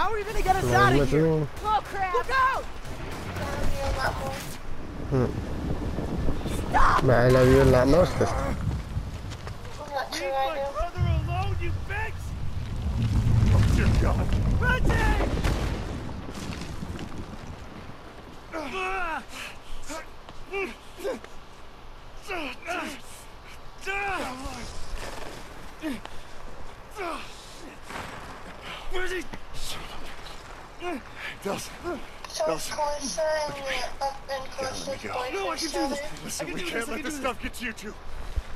How are we gonna get us out of here? Oh crap! Look out! Stop! But I love you a lot more, sister. Leave my brother alone, you bitch! Oh dear God! Reggie! Where's he? Dawson. Dawson. No, I can do this. Listen, we can't let this stuff get to you two.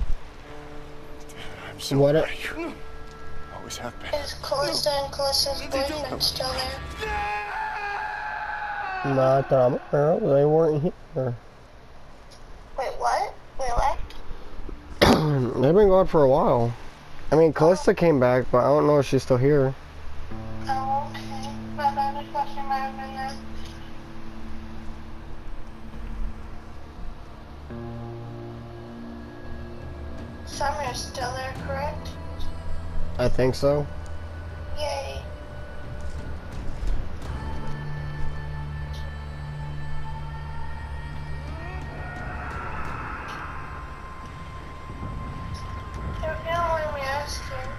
I'm so What? You always have been. Is Calista and Calista's boyfriend still there? No, I thought they weren't here. Wait, what? They left? They've been gone for a while. I mean, Calista came back, but I don't know if she's still here. Oh, okay. My bad, I thought she might have been there. Summer's still there, correct? I think so. Yay. If you don't mind me asking,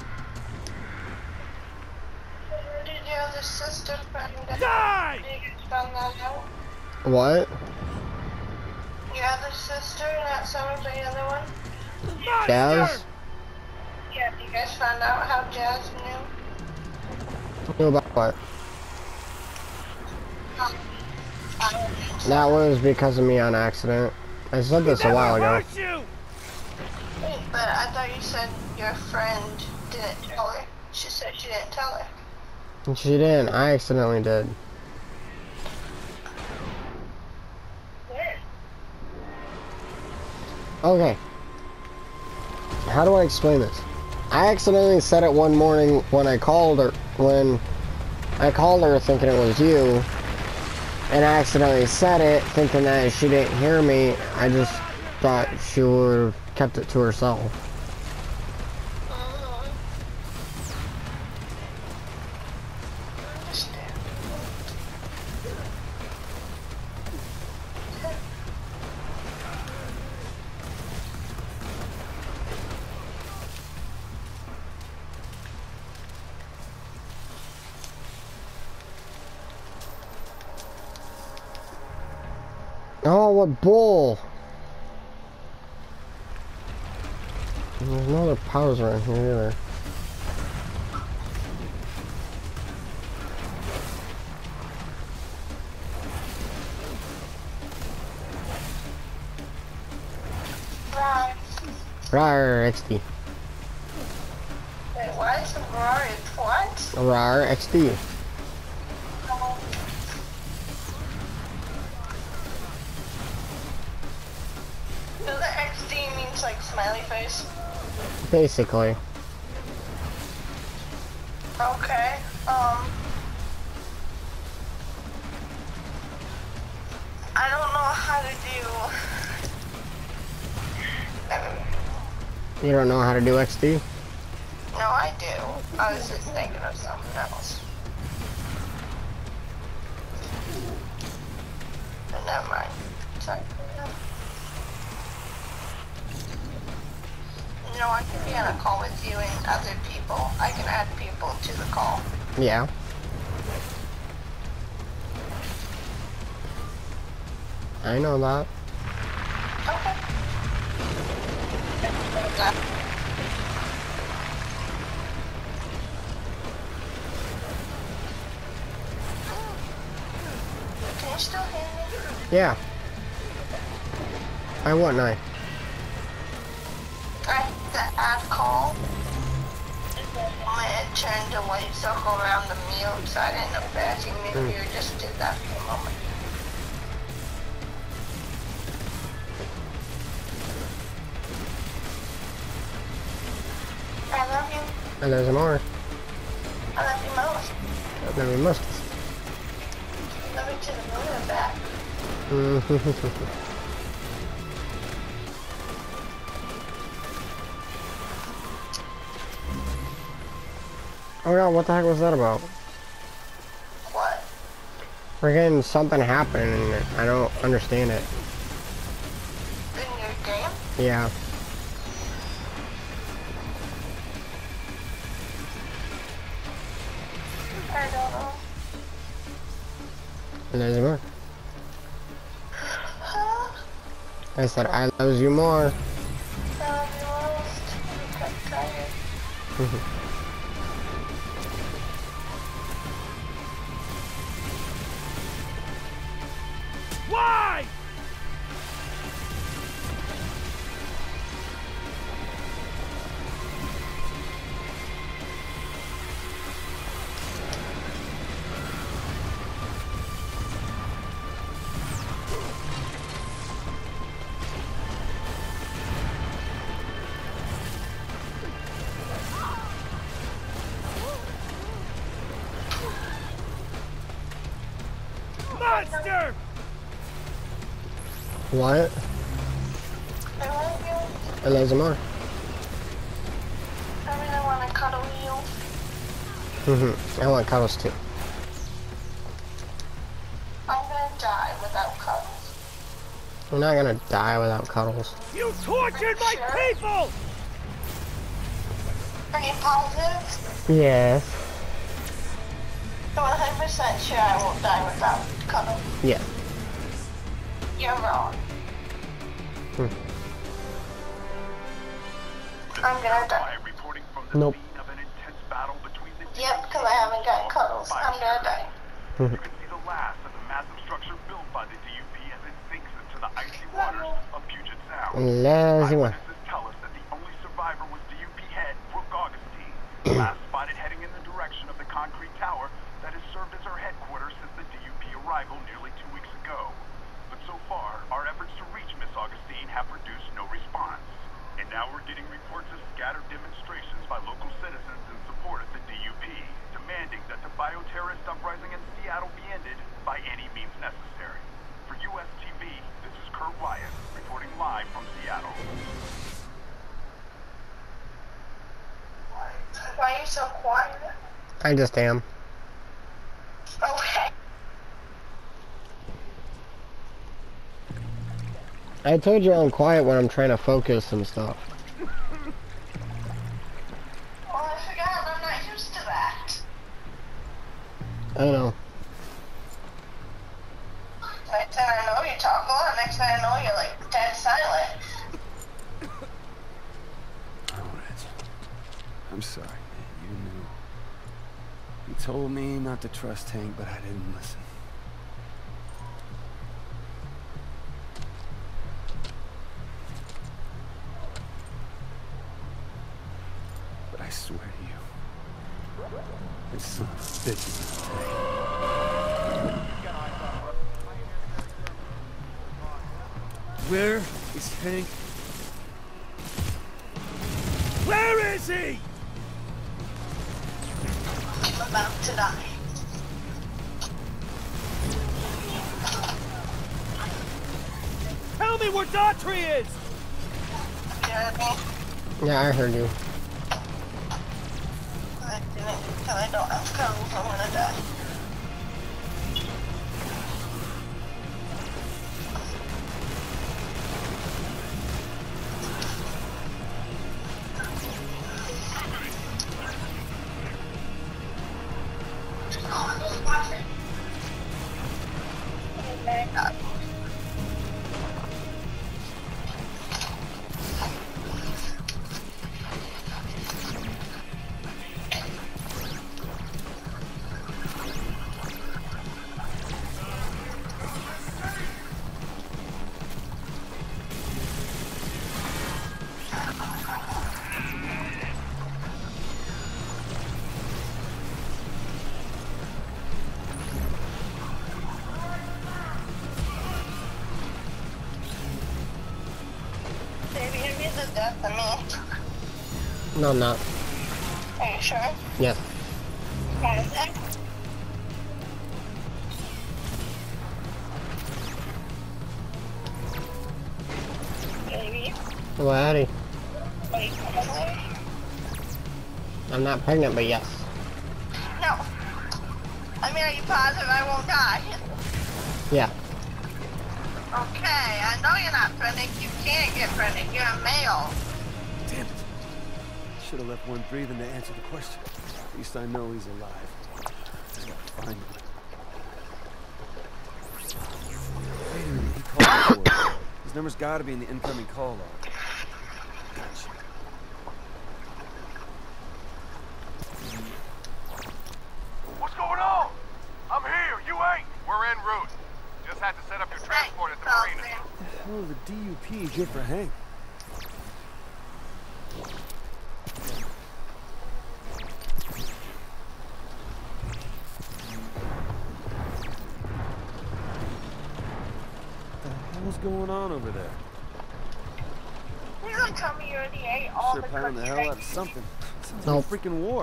where did your other sister find out? Die! Did you guys find that out? What? Your other sister, not Summer, but the other one? Jazz? Yeah, you guys found out how Jazz knew? Knew about what? I don't think so. That was because of me on accident. I said this a while ago. Wait, but I thought you said your friend didn't tell her. She said she didn't tell her. She didn't. I accidentally did. Where? Okay. How do I explain this? I accidentally said it one morning when I called her, thinking it was you, and I accidentally said it thinking that she didn't hear me. I just thought she would have kept it to herself. Oh, what bull! There's no other powers around here either. Right. Rar XD. Wait, what? Ferrari, what? Rar XD. So the XD means like smiley face? Basically. Okay, I don't know how to do... You don't know how to do XD? No, I do. I was just thinking of something else. But never mind. Sorry. You know, I can be on a call with you and other people. I can add people to the call. Yeah. I know that. Okay. Can you still hear me? Yeah. I wouldn't I? I hit the add call. It turned a white circle around the mute, so I didn't know if asking me if you just did that for a moment. I love you. And there's more. I love you most. I love you most. Love you to the moon and back. Oh yeah, what the heck was that about? Freaking something happened and I don't understand it. In your game? Yeah. I don't know. And there's more. Huh? I said, I love you more. I love you most. I'm tired. Why? Monster! What? I love you. I love you more. I really want to cuddle you. I want cuddles too. I'm gonna die without cuddles. I'm not gonna die without cuddles. You tortured my Sure. people! Are you positive? Yes. I'm 100% sure I won't die without cuddles. Yeah. You're wrong. I'm gonna die. Reporting from the Nope. scene of an intense battle between the Yep, because I haven't gotten cuddles. I'm gonna die. You can see the last of the massive structure built by the DUP as it sinks into the icy waters of Puget Sound. Lazy one. Eyewitnesses tell us that the only survivor was DUP head Brooke Augustine, last spotted heading in the direction of the concrete tower that has served as her headquarters since the DUP arrival nearly 2 weeks ago. But so far, our efforts to reach Miss Augustine have produced no response. And now we're getting reports of scattered demonstrations by local citizens in support of the DUP, demanding that the bioterrorist uprising in Seattle be ended by any means necessary. For US TV, this is Kurt Wyatt, reporting live from Seattle. Why are you so quiet? I just am. Okay. I told you I'm quiet when I'm trying to focus and stuff. Well, I forgot. I'm not used to that. I don't know. Next time I know you talk a lot. Next time I know you're like dead silent. Alright. I'm sorry, man. You knew. You told me not to trust Hank, but I didn't listen. But I swear to you, this son of a bitch is gonna pay. Where is Hank? Where is he? I'm about to die. Tell me where Daughtry is! You heard me? Yeah, I heard you. I didn't because I don't have cuddles. I'm gonna die. Baby, you're the death of me. No, I'm not. Are you sure? Yes. Okay. Baby, Well, Addie, are you pregnant? I'm not pregnant, but yes. No. I mean, are you positive I won't die? Yeah. Okay, I know you're not pregnant. You can't get pregnant. You're a male. Damn it. Should have left one breathing to answer the question. At least I know he's alive. Just gotta find him. Wait a minute, he called before. His number's gotta be in the incoming call log. Gotcha. What's going on? I'm here. You ain't. We're en route. Just had to set up your transport at the marina. The hell is a DUP good for Hank? What's going on over there? You're gonna tell me you already ate all Sure the pounding the cookies hell I out of gave something. you. Sounds Nope. like a freaking war.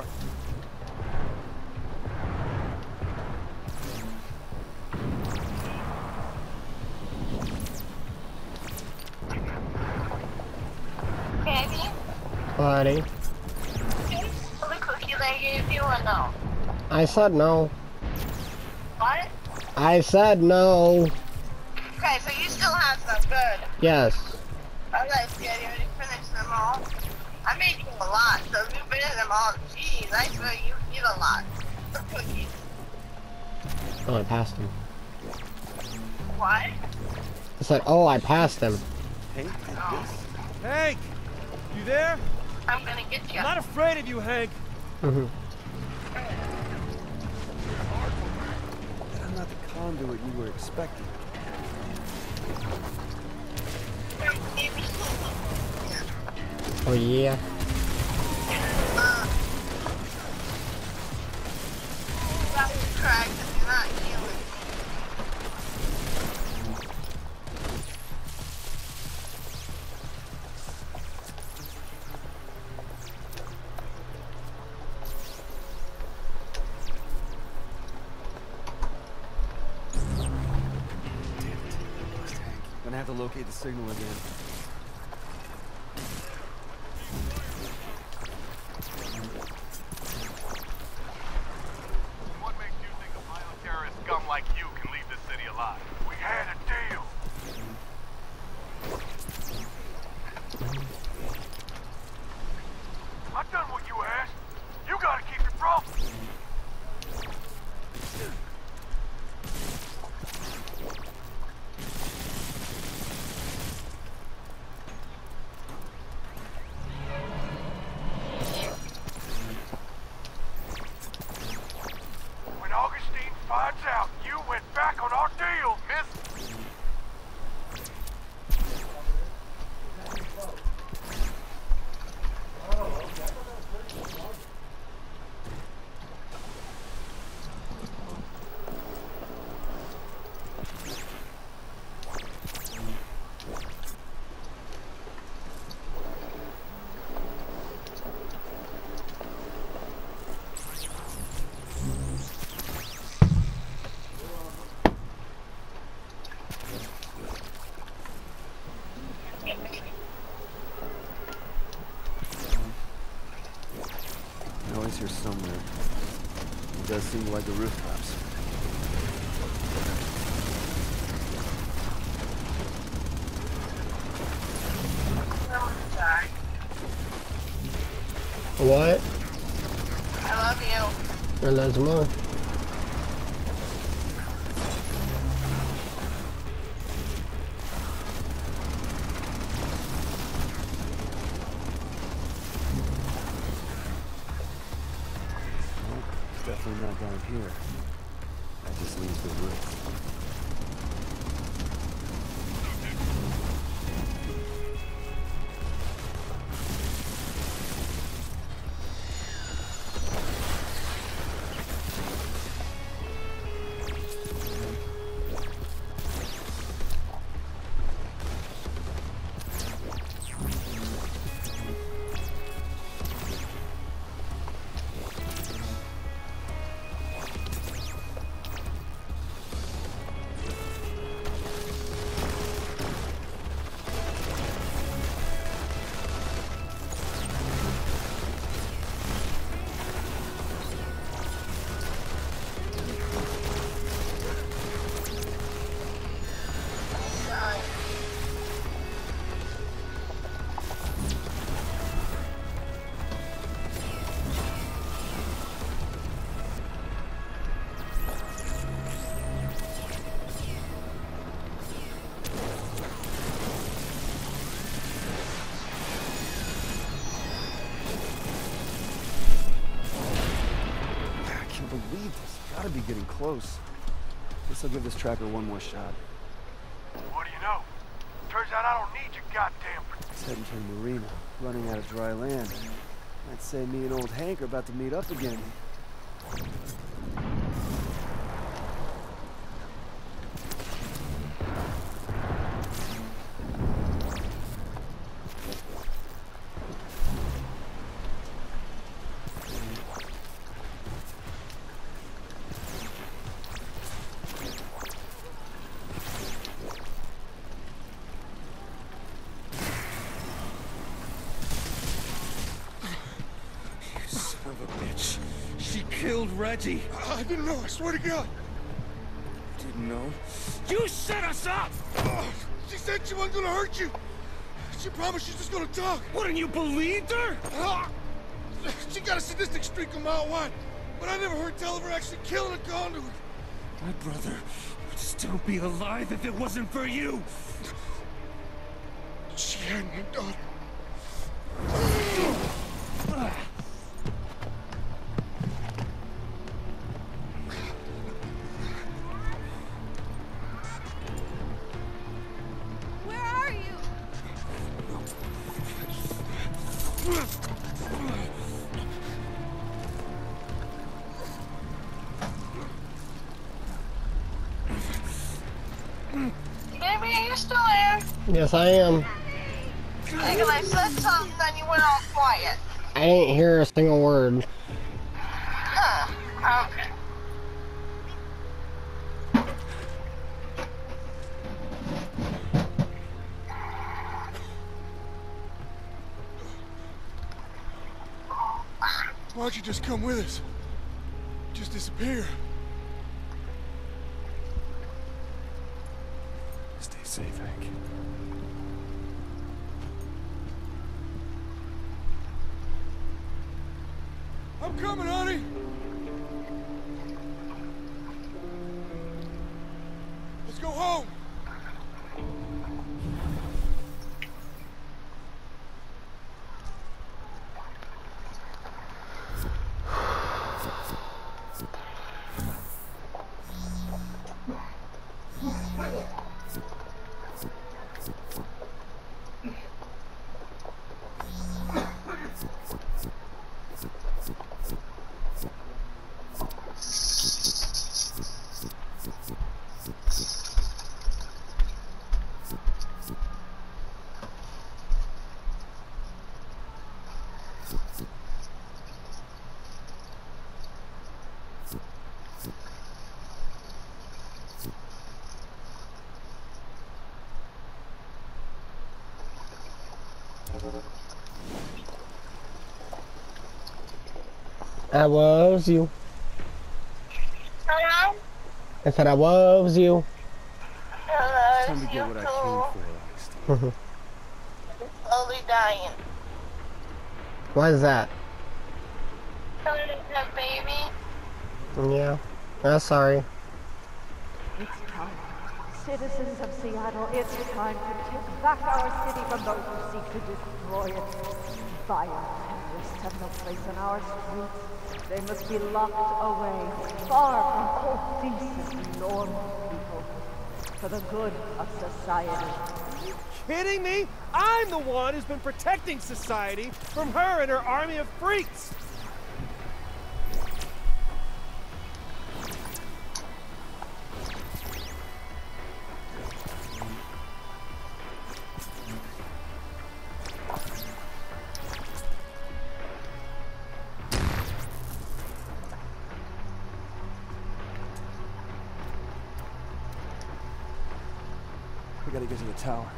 Baby, Buddy. all the cookies I gave you or no? I said no. What? I said no. Okay, so you still have some. Good. Yes. Alright, yeah, you already finished them all. I made you a lot, so if you finished them all, geez, I swear you eat a lot of cookies. Oh, I passed him. What? I said, oh, I passed him. Hank did this? Hank! You there? I'm gonna get you. I'm not afraid of you, Hank. Mm-hmm. But I'm not the conduit you were expecting. Oh, yeah. That was cracked and you're not healing. Gonna have to locate the signal again. What makes you think a bioterrorist scum like you can leave this city alive? We had a deal. I done what you asked. You gotta keep your promise. When Augustine finds out you went back on our deal, miss... Noise here somewhere. It does seem like the rooftops. Sorry. What? I love you. And that's more. It's definitely not down here. That just leaves the roof. can't believe this. Gotta be getting close. Guess I'll give this tracker one more shot. What do you know? Turns out I don't need your goddamn... It's heading to the marina, running out of dry land. I'd say me and old Hank are about to meet up again. Killed Reggie. I didn't know, I swear to God. Didn't know? You set us up! She said she wasn't gonna hurt you. She promised she's just gonna talk. Wouldn't you believed her? She got a sadistic streak a mile wide, but I never heard tell of her actually killing a conduit. My brother would still be alive if it wasn't for you. She had my daughter. Baby, are you still there? Yes, I am. Because I said something, then you went all quiet. I didn't hear a single word. Huh. Okay. Why don't you just come with us? Just disappear. Stay safe, Hank. I'm coming, honey. Let's go home. I loves you. Hello? I said I loves you. Hello, Time to you get what I cool? came for, Augustine. Slowly dying. Why is that? A baby? Yeah. Sorry. It's time. Citizens of Seattle, it's time to take back our city from those who seek to destroy it. Violent terrorists have no place in our streets. They must be locked away, far from all decent, normal people, for the good of society. Kidding me? I'm the one who's been protecting society from her and her army of freaks. We gotta get to the tower.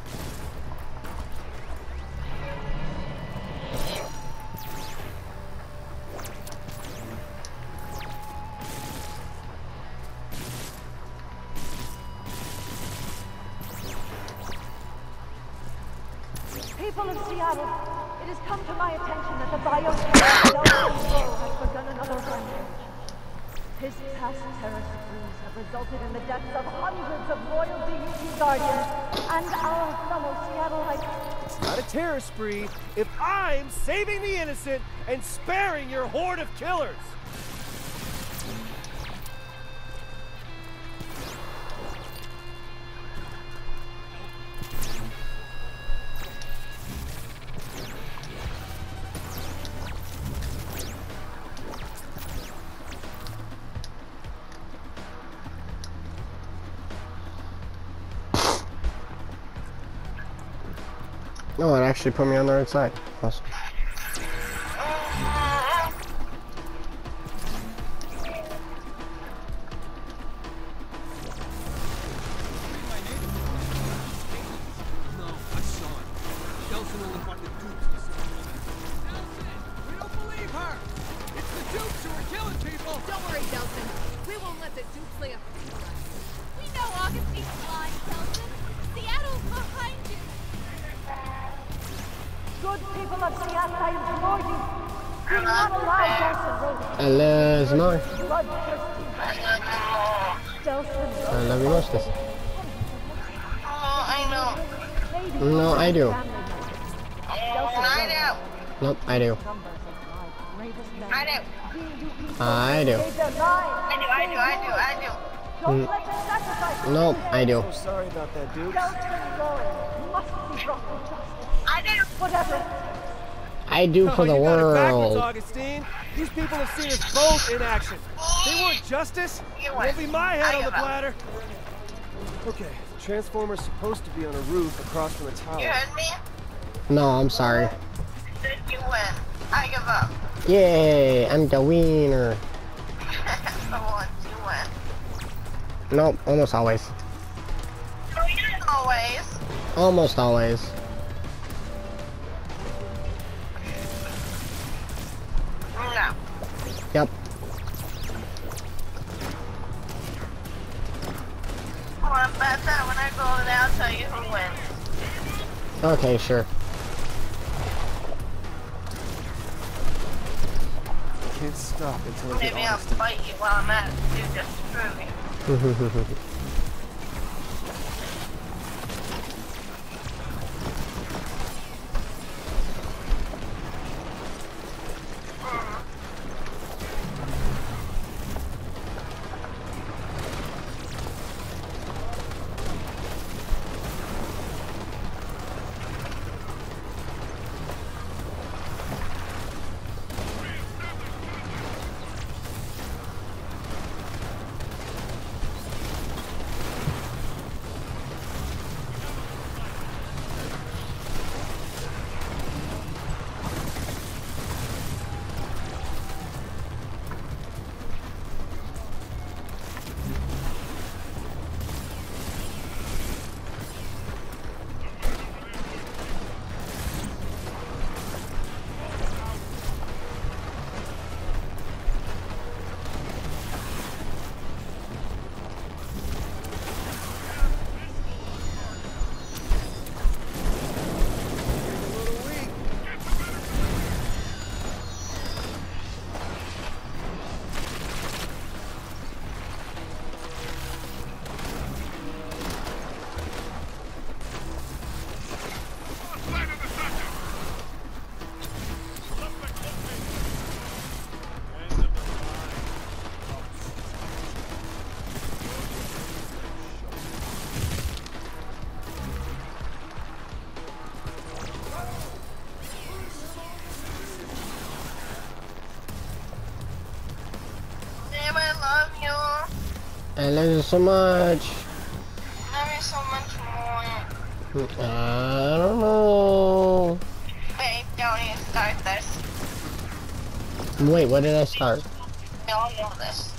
People of Seattle, it has come to my attention that the biosphere has begun another rampage. His past terror sprees have resulted in the deaths of hundreds of loyal DUP guardians and our fellow Seattleites. It's not a terror spree if I'm saving the innocent and sparing your horde of killers. No, it actually put me on the right side. Awesome. Good people of Seattle, I implore you. Do not allow Delson Road Hello, Zimmer. bloodthirsty. Delson I love you most. I know. No, I do. I do. Nope, I do. I do. I do. I do. Don't let them sacrifice. Nope, I do. So sorry about that, dude. Delson Road must be brought to justice. I do. Whatever. I do for the you got it backwards, world. Augustine. These people have seen us both in action. They want justice. You It win. won't be my head I on the give up. platter. Okay, the transformer's supposed to be on a roof across from the tower. You heard me? No, I'm sorry. Then you win. I give up. Yay, I'm the winner. So once you win. Nope, almost always. No, you didn't always. Almost always. No. Yep. Well, I'm about that when I go in, I'll tell you who wins. Okay, sure. Can't stop until I get Maybe I'll Augustine. fight you while I'm at it, too, just to prove it. Damn, I love you. I love you so much. Love you so much more. I don't know. Babe, don't even start this. Wait, what did I start? We all know this.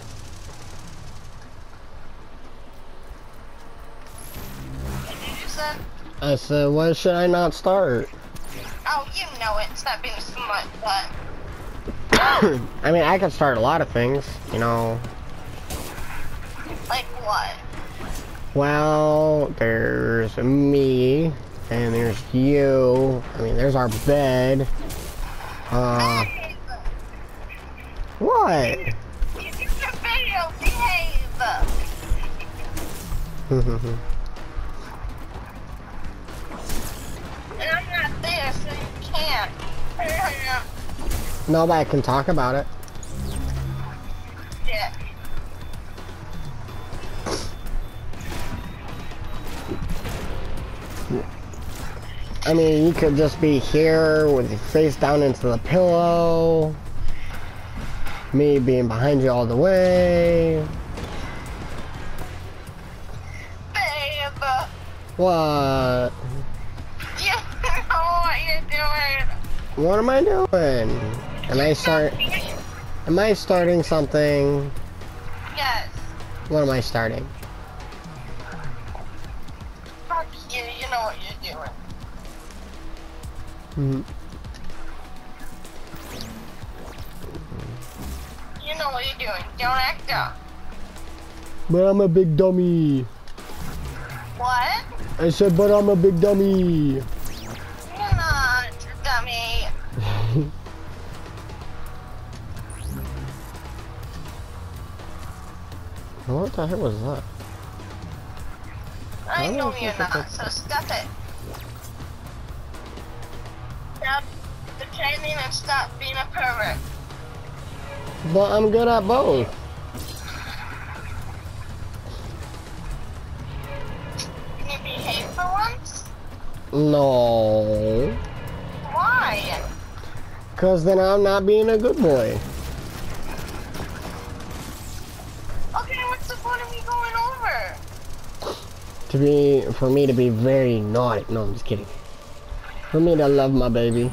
What did you say? I said, what should I not start? Oh, you know it. Stop being smart, but I mean, I could start a lot of things, you know. like what? Well, there's me, and there's you. I mean, there's our bed. Behave. What? You do the video, behave. And I'm not there, so you can't. No, but I can talk about it. Yeah. I mean, you could just be here with your face down into the pillow. Me being behind you all the way. Babe. What? You you doing? What am I doing? Am I starting something? Yes. What am I starting? Fuck you, you know what you're doing. Hmm. You know what you're doing. Don't act up. But I'm a big dummy. What? I said, but I'm a big dummy. You're not, dummy. What the heck was that? I know you're not, so stop it. Stop pretending and stop being a pervert. But I'm good at both. Can you behave for once? No. Why? Cause then I'm not being a good boy. Okay, what's the point of me going over? For me to be very naughty. No, I'm just kidding. For me to love my baby.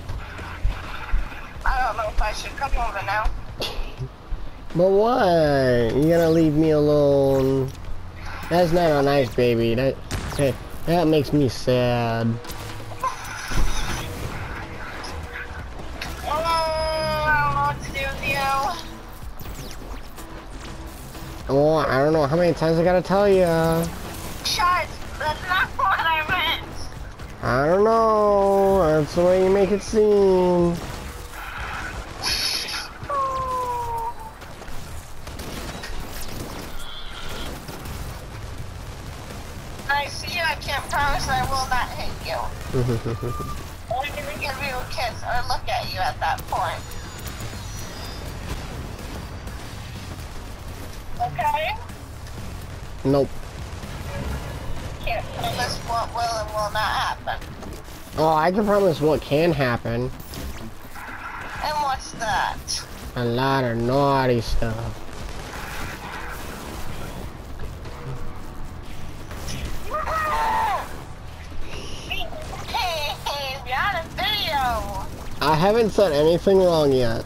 I don't know if I should come over now. But why? You gonna leave me alone? That's not a nice baby. That makes me sad. Oh, I don't know what to do with you. Oh, I don't know how many times I gotta tell ya. Shut! That's not what I meant! I don't know. That's the way you make it seem. I see you, I can't promise I will not hit you. Or even give you a kiss or look at you at that point. Okay? Nope. Can't promise what will and will not happen. Oh, I can promise what can happen. And what's that? A lot of naughty stuff. Hey, you're on a video! I haven't said anything wrong yet.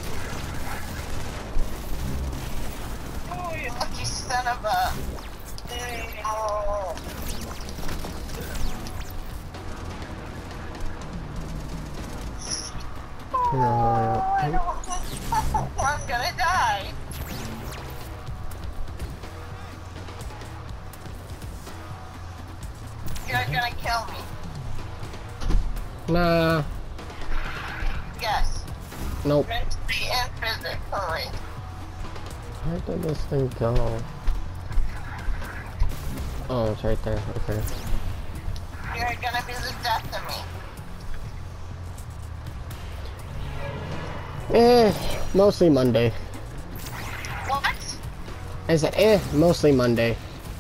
Oh, you lucky son of a... Oh. I don't... I'm gonna die. You're gonna kill me. Nah. Yes. Nope. Mentally and physically. Where did this thing go? Oh, it's right there. Okay. You're gonna be the death of me. Mostly Monday. What? I said, mostly Monday.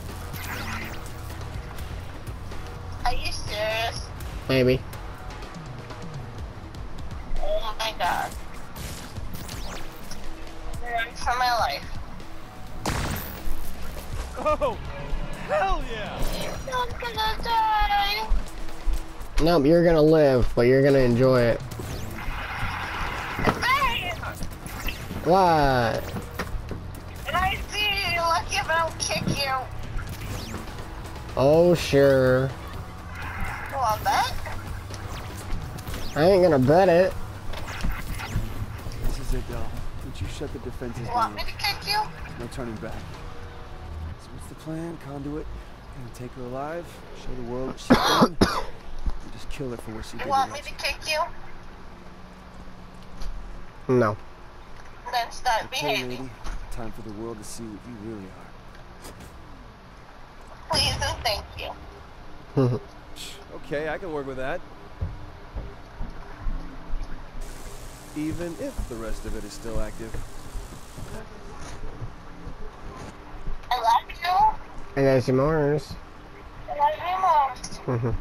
Are you serious? Maybe. Oh my god. Run for my life. Oh, hell yeah! You're not gonna die. Nope, you're gonna live, but you're gonna enjoy it. Bam! What? And I see you. Lucky if I don't kick you. Oh, sure. You want that? I ain't gonna bet it. This is it, doll. Once you shut the defenses You want down, me to kick you? no turning back. So what's the plan, Conduit? Gonna take her alive, show the world what she's done, and just kill her for what she did. You want me to kick you? No. Then start Okay, behaving. lady. Time for the world to see what you really are. Please and thank you. Okay, I can work with that. Even if the rest of it is still active. I love you. I got some more. I love you most.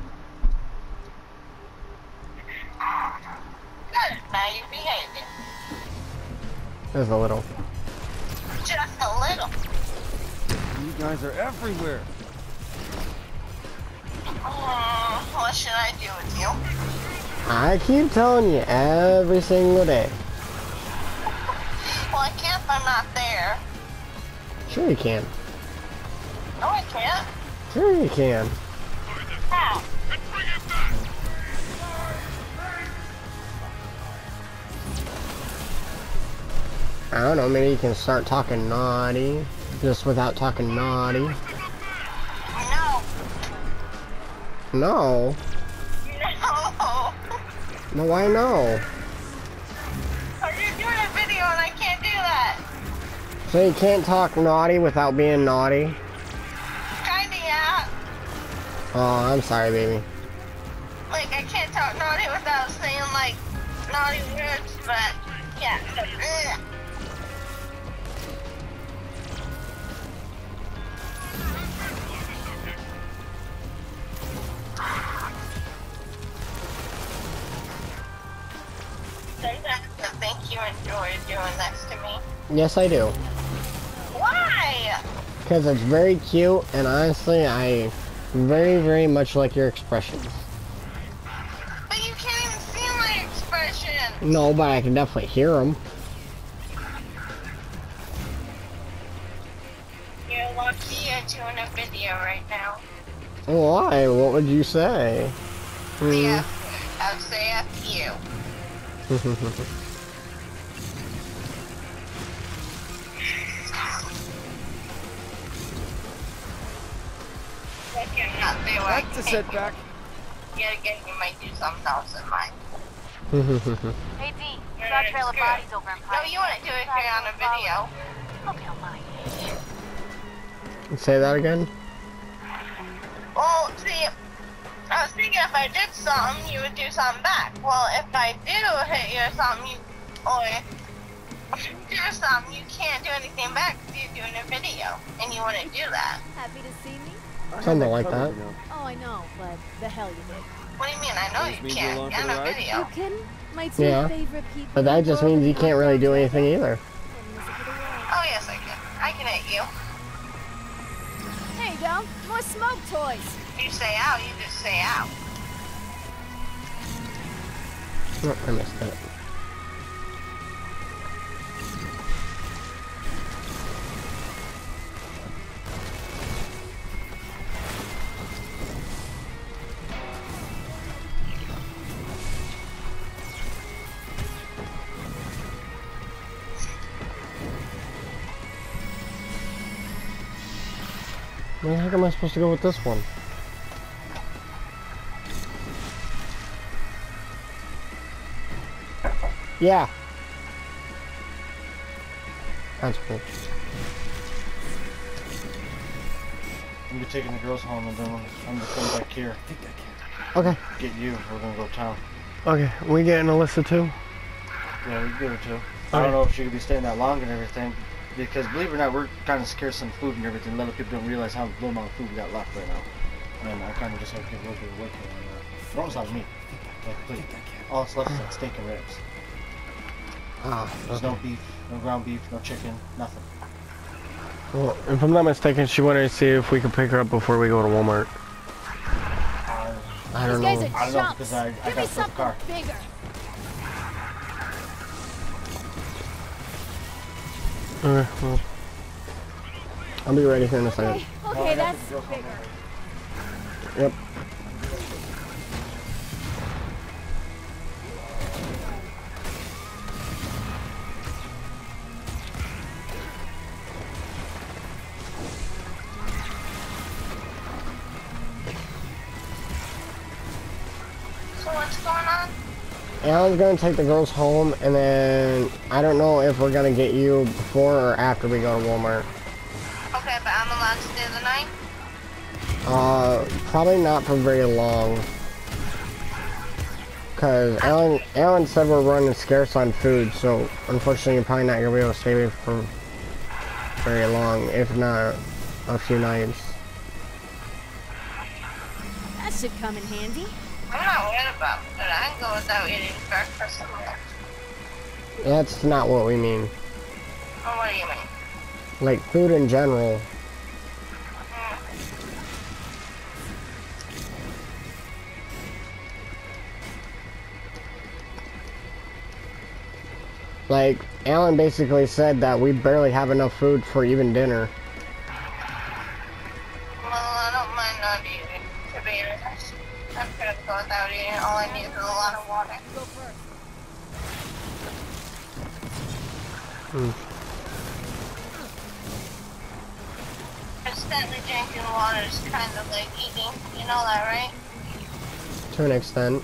Good. Now you're behaving. There's a little. Just a little. You guys are everywhere. What should I do with you? I keep telling you every single day. Well, I can't if I'm not there. Sure you can. No, I can't. Sure you can. How? I don't know, maybe you can start talking naughty. Just without talking naughty. No. No. No. No, why no? Are you doing a video and I can't do that? So you can't talk naughty without being naughty? Kinda, yeah. Oh, I'm sorry, baby. Like, I can't talk naughty without saying, like, naughty words, but, yeah. I think you enjoy doing this to me. Yes, I do. Why? Because it's very cute, and honestly, I very, very much like your expressions. But you can't even see my expression. No, but I can definitely hear them. You're lucky you're doing a video right now. Why? What would you say? Yeah, I'll say F you. That's a setback. Yet again, you might do something else in mind. Hey D, saw a trail of bodies over in No, Pine. you want to do it here on a video. Okay, I'll mind. Say that again? Well, see, I was thinking if I did something, you would do something back. Well, if I do hit you or something, do something, you can't do anything back because you're doing a video, and you want to do that. Happy to see me? Something like that. Oh, I know, but the hell you did. What do you mean? I know Just you means can't. you're along You're for on the a ride? video. You kidding? My two Yeah. favorite people. But that just means you can't really do anything either. Oh, yes, I can. I can hit you. There you go. More smoke toys. You say out, you just say out. Oh, I missed it. Where the heck am I supposed to go with this one? Yeah. That's cool. I'm gonna be taking the girls home and then I'm gonna come back here. I think I can. Okay. Get you. We're gonna go to town. Okay. We getting Alyssa too? Yeah, we can get her too. I don't know if she could be staying that long and everything. Because believe it or not, we're kind of scarce on food and everything. A lot of people don't realize how little amount of food we got left right now. And I kind of just have to get a little bit of work on that. But almost not meat. Like, please. All that's left is like steak and ribs. Ah. There's no beef, no ground beef, no chicken, nothing. Well, if I'm not mistaken, she wanted to see if we could pick her up before we go to Walmart. I don't know. These guys I are don't know chumps. because I Give got me the first something car. bigger. Okay, well, I'll be ready here in a second. Okay, that's bigger. Yep. So what's going on? Alan's gonna take the girls home, and then I don't know if we're gonna get you before or after we go to Walmart. Okay, but I'm allowed to stay the night? Probably not for very long. Cause Alan said we're running scarce on food, so unfortunately you're probably not gonna be able to stay for very long, if not a few nights. That should come in handy. I'm not worried about it. I can go without eating breakfast and lunch. That's not what we mean. Well, what do you mean? Like food in general. Like, Alan basically said that we barely have enough food for even dinner. Well, I don't mind not eating, to be honest. I'm gonna go without eating. All I need is a lot of water. Go first. Constantly drinking water is kind of like eating. You know that, right? To an extent.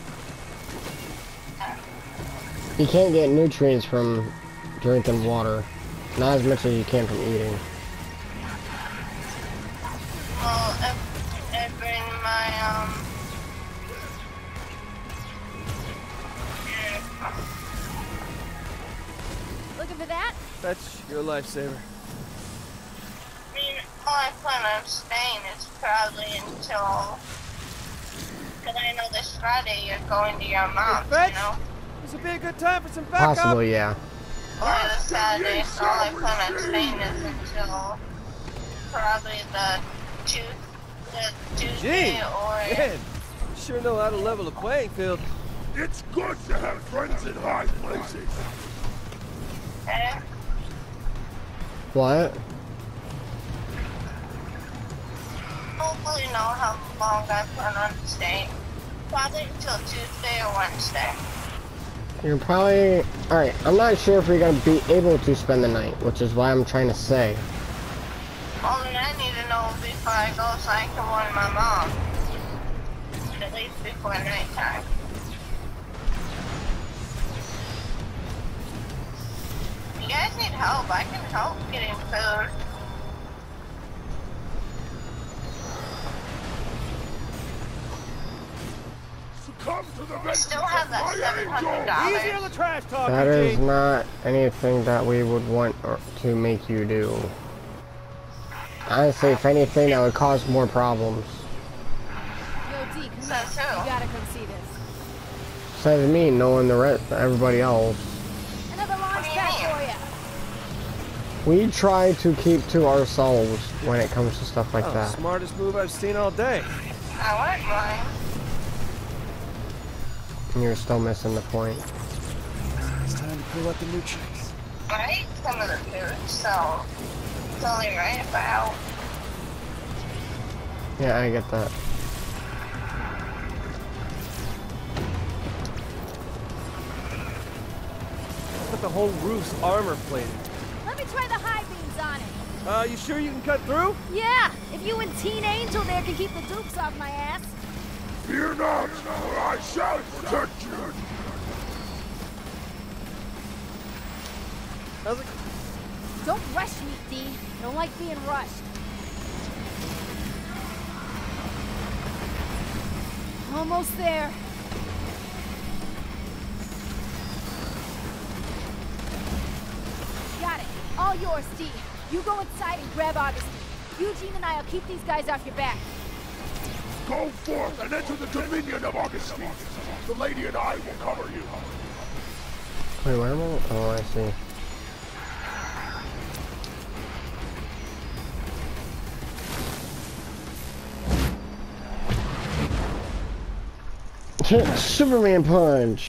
You can't get nutrients from drinking water. Not as much as you can from eating. Well, I bring my, Looking for that? That's your lifesaver. I mean, all I plan on staying is probably until... Because I know this Friday you're going to your mom's, you know? This would be a good time for some backup. Possibly, yeah. Or this Saturday, so all I plan on staying is until probably the Tuesday Gee, or... man, you sure know how to level the playing field. It's good to have friends in high places. Eh? What? Hopefully know how long I plan on staying. Probably until Tuesday or Wednesday. You're probably... Alright, I'm not sure if you're going to be able to spend the night, which is why I'm trying to say. Well, then I need to know before I go so I can warn my mom. At least before nighttime. You guys need help. I can help getting food. Come to the I still have that Easy on $700. the trash talk, That is Eugene. not anything that we would want to make you do. Honestly, if anything, that would cause more problems. Yo, D, come Says here. who? You gotta come see this. Says me, knowing the rest, everybody else. Another launch pad for ya. We try to keep to ourselves when it comes to stuff like that. Smartest move I've seen all day. I wouldn't mind. And you're still missing the point. It's time to pull out the new tricks. I eat some of the food, so it's only right if I help. Yeah, I get that. But the whole roof's armor plated. Let me try the high beams on it. You sure you can cut through? Yeah, if you and Teen Angel there can keep the dukes off my ass. Fear not, for I shall protect you. How's it? Don't rush me, D. I don't like being rushed. Almost there. Got it. All yours, D. You go inside and grab Augustine. Eugene and I'll keep these guys off your back. Go forth and enter the dominion of Augustine. The lady and I will cover you. Wait, where am I? Oh, I see. Superman punch!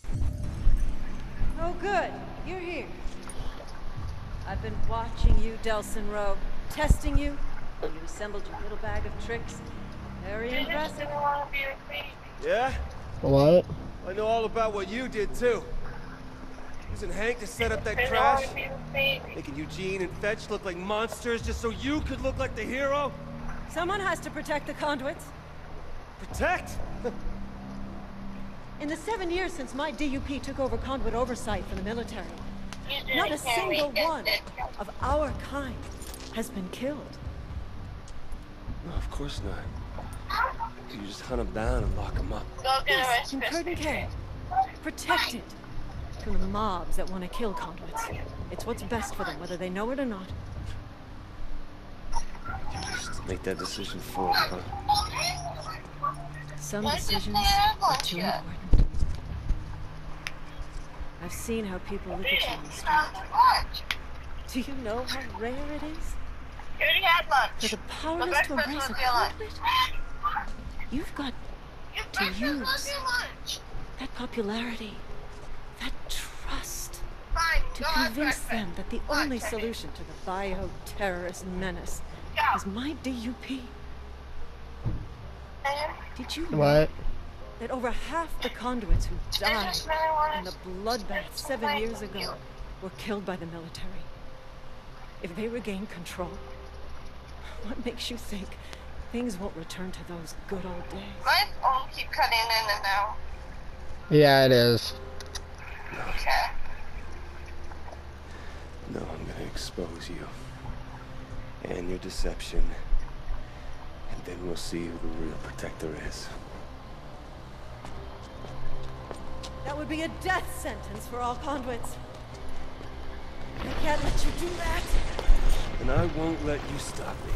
Oh, good. You're here. I've been watching you, Delson Rowe. Testing you. You assembled your little bag of tricks. Very impressive. Yeah? What? I know all about what you did, too. Using Hank to set up that crash. Making Eugene and Fetch look like monsters just so you could look like the hero. Someone has to protect the conduits. Protect? In the 7 years since my DUP took over conduit oversight for the military, not a single one of our kind has been killed. No, of course not. You just hunt them down and lock them up. Yes, in Curtin K. Protected from the mobs that want to kill conduits. It's what's best for them, whether they know it or not. You just make that decision for it, huh? Some decisions are too important. I've seen how people look at you on the street. Do you know how rare it is? You already had lunch. For the powerless to embrace a conduit? You've got to use that popularity, that trust. Fine, To convince them that the only solution to the bio-terrorist menace is my DUP. Did you know that over half the conduits who died in the bloodbath 7 years ago were killed by the military? If they regain control, what makes you think things won't return to those good old days? My phone keep cutting in and out. Yeah, it is. Okay. No, I'm gonna expose you. And your deception. And then we'll see who the real protector is. That would be a death sentence for all conduits. I can't let you do that. And I won't let you stop me.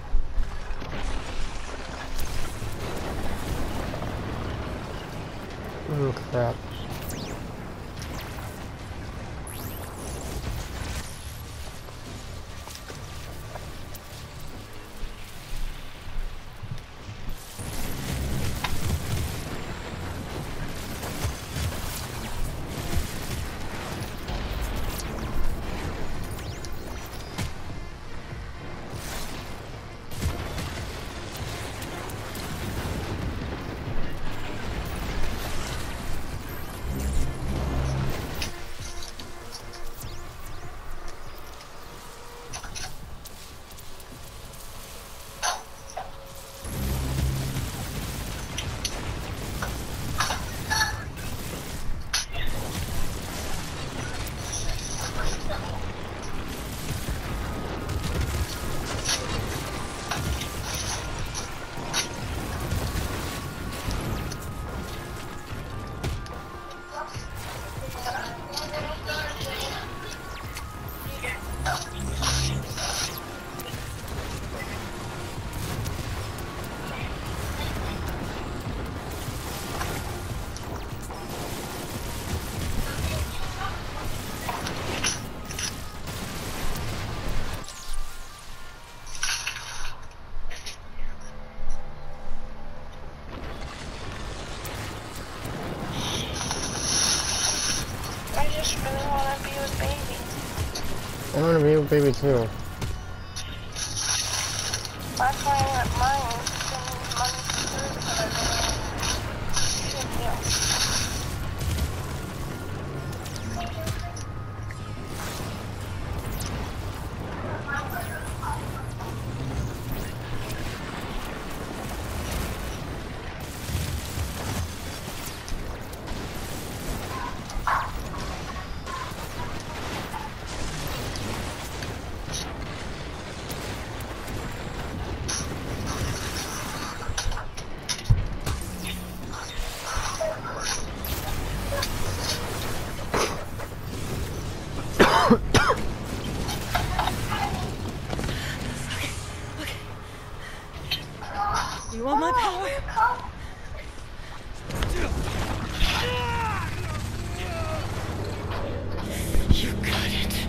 Oh, crap. I want to be with baby too. That's why I let mine send money to food, but I didn't. You want my power? You got it.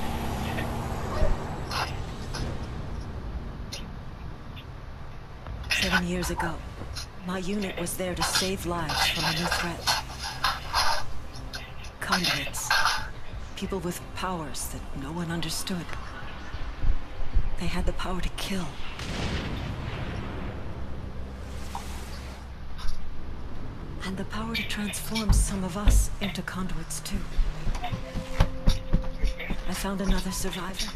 Seven years ago, my unit was there to save lives from a new threat. Conduits. People with powers that no one understood. They had the power to kill. And the power to transform some of us into conduits, too. I found another survivor.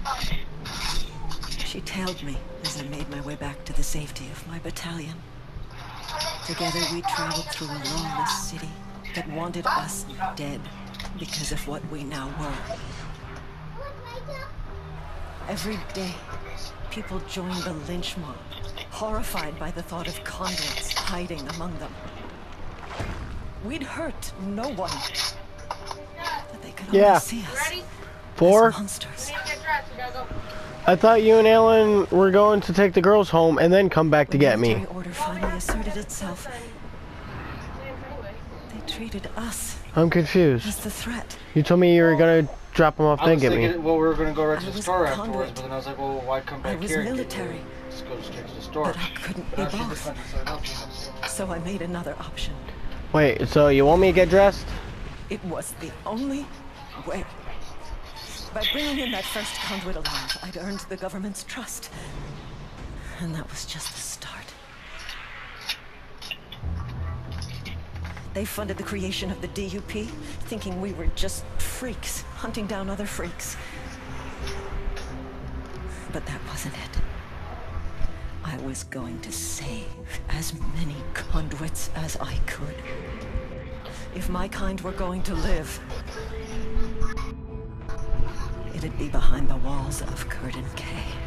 She tailed me as I made my way back to the safety of my battalion. Together we traveled through a lawless city that wanted us dead because of what we now were. Every day, people joined the lynch mob, horrified by the thought of conduits hiding among them. We'd hurt no one, but they could only see us as monsters. I thought you and Alan were going to take the girls home and then come back to get me. The order finally asserted itself. They treated us I'm confused. as the threat. You told me you were gonna drop them off, then get me. Well, we were gonna go right to I the was store a afterwards, conduit. but then I was like, well, why come back I was here? military. Let's go straight to the store. But I couldn't be both. So I made another option. Wait, so you want me to get dressed? It was the only way. By bringing in that first conduit alive, I'd earned the government's trust. And that was just the start. They funded the creation of the DUP, thinking we were just freaks, hunting down other freaks. But that wasn't it. I was going to save as many conduits as I could. If my kind were going to live, it'd be behind the walls of Curtin K.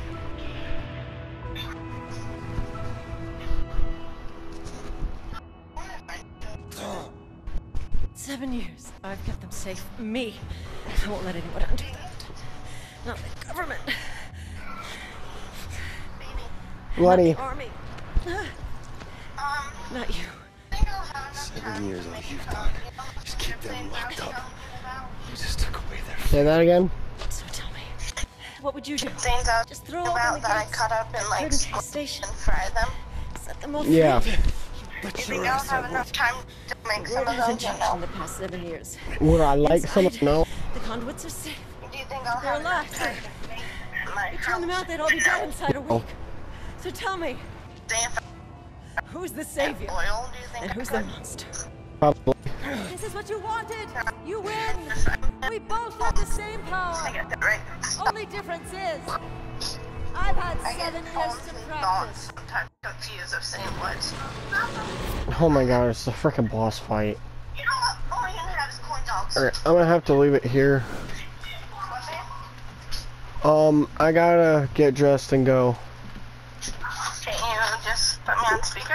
7 years. I've kept them safe. Me. I won't let anyone undo that. Not the government. Bloody. Not the army. Not you. 7 years all you've done. Just keep them locked up. You just took away their... Say that again? So tell me, what would you do? Things out Just throw about open the that I gates, cut up and like station, and fry them. set them off. Yeah. Do you think I'll have enough time to make some of those? In the past 7 years. Would I like some? No. The conduits are safe. Do you think I'll They're have alive. enough time to make my You turn them house? out, they'd all be dead inside a week. So tell me, Damn. who's the savior? Oil, do you think And I who's could? the monster? Probably. This is what you wanted! You win! We both have the same power! I get that right. Only difference is, I've had I get 7 years homes to and practice. thoughts, sometimes confused of same words. Oh my god, it's a freaking boss fight. You know what? All you're gonna have is corn dogs. Alright, I'm gonna have to leave it here. What's that? I gotta get dressed and go. Can you just put me on speaker?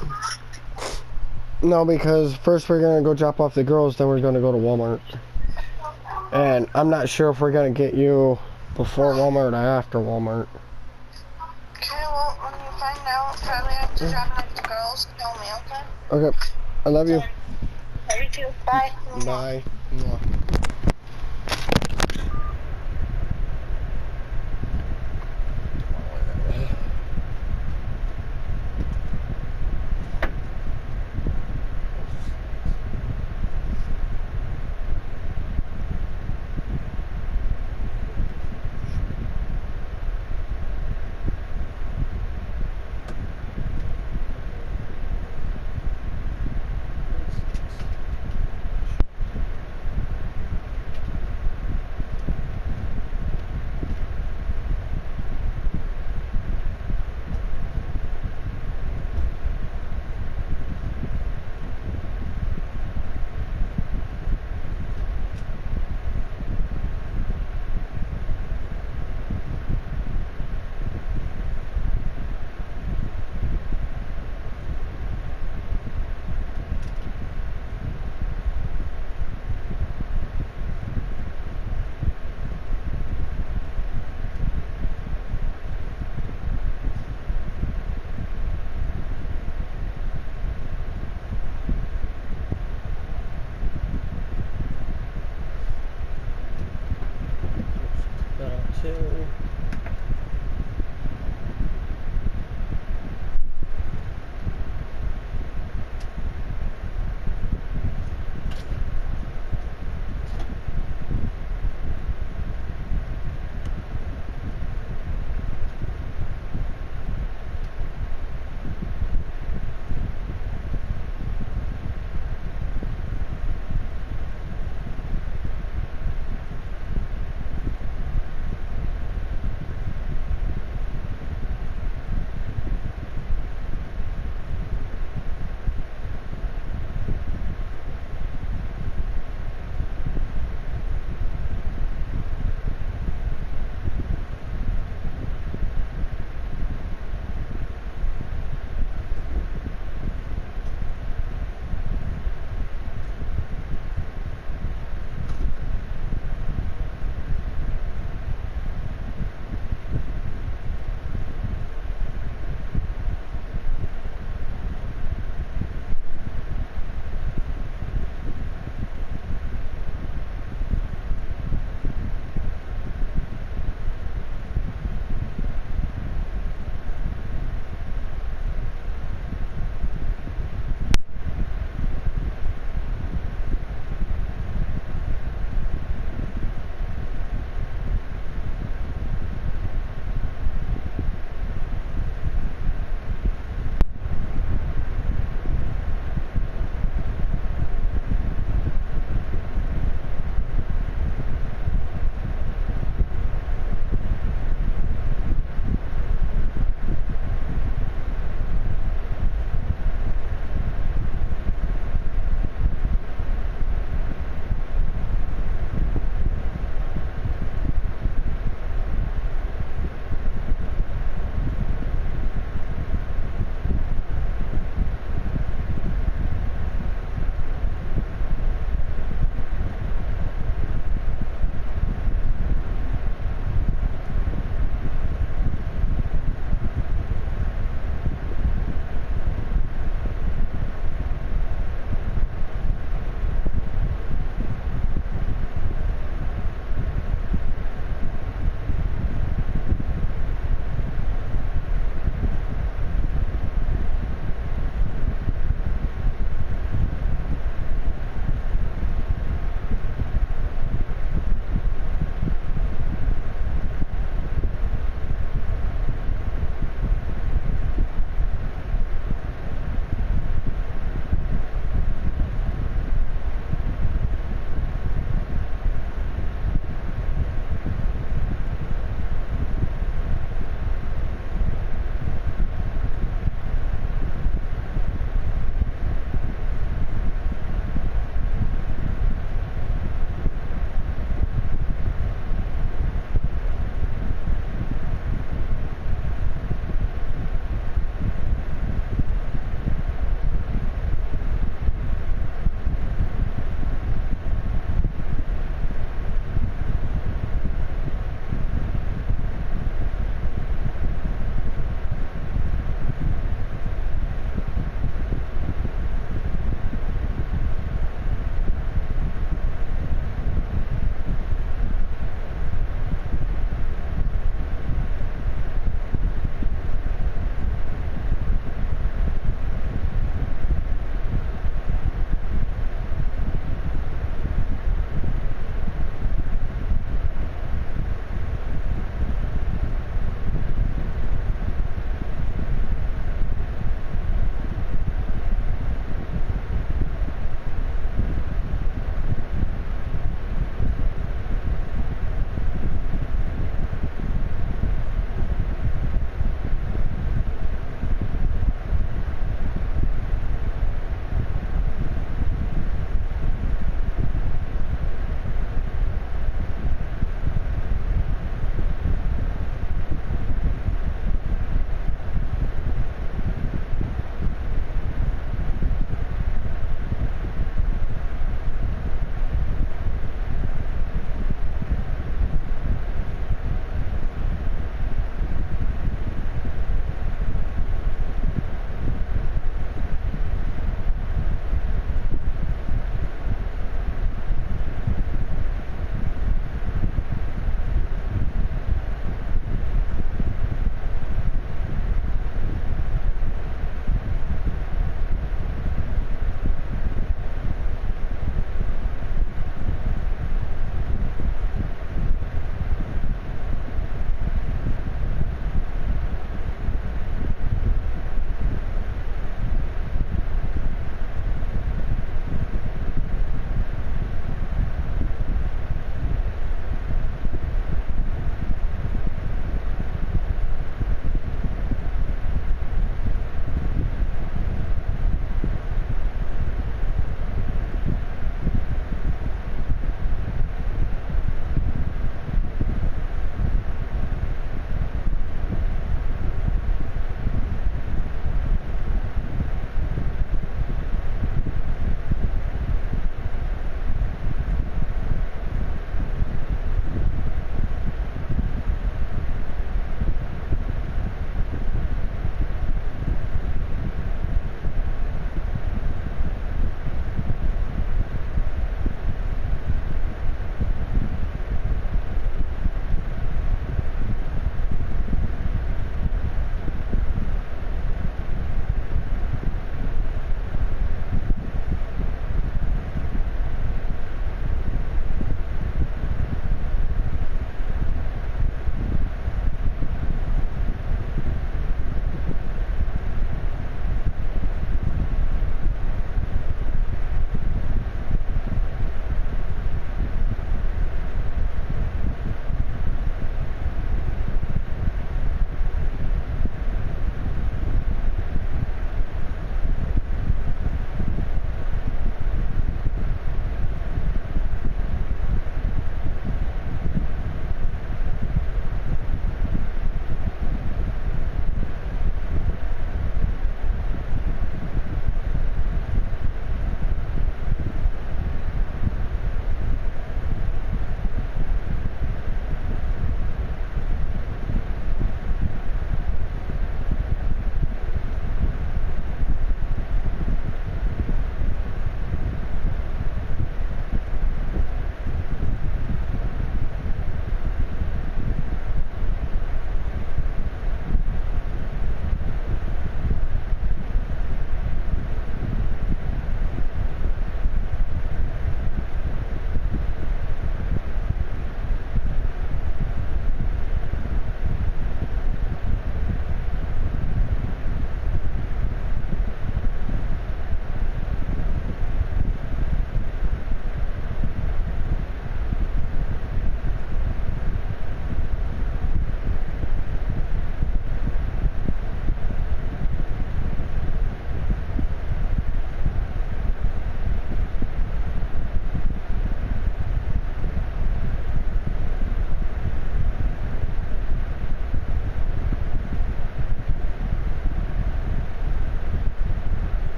No, because first we're gonna go drop off the girls, then we're gonna go to Walmart. And I'm not sure if we're gonna get you before Walmart or after Walmart. Okay, well, when you find out, probably have to drop off the girls. Tell me, okay? Okay, I love you. Love you too. Bye. Bye. Mwah.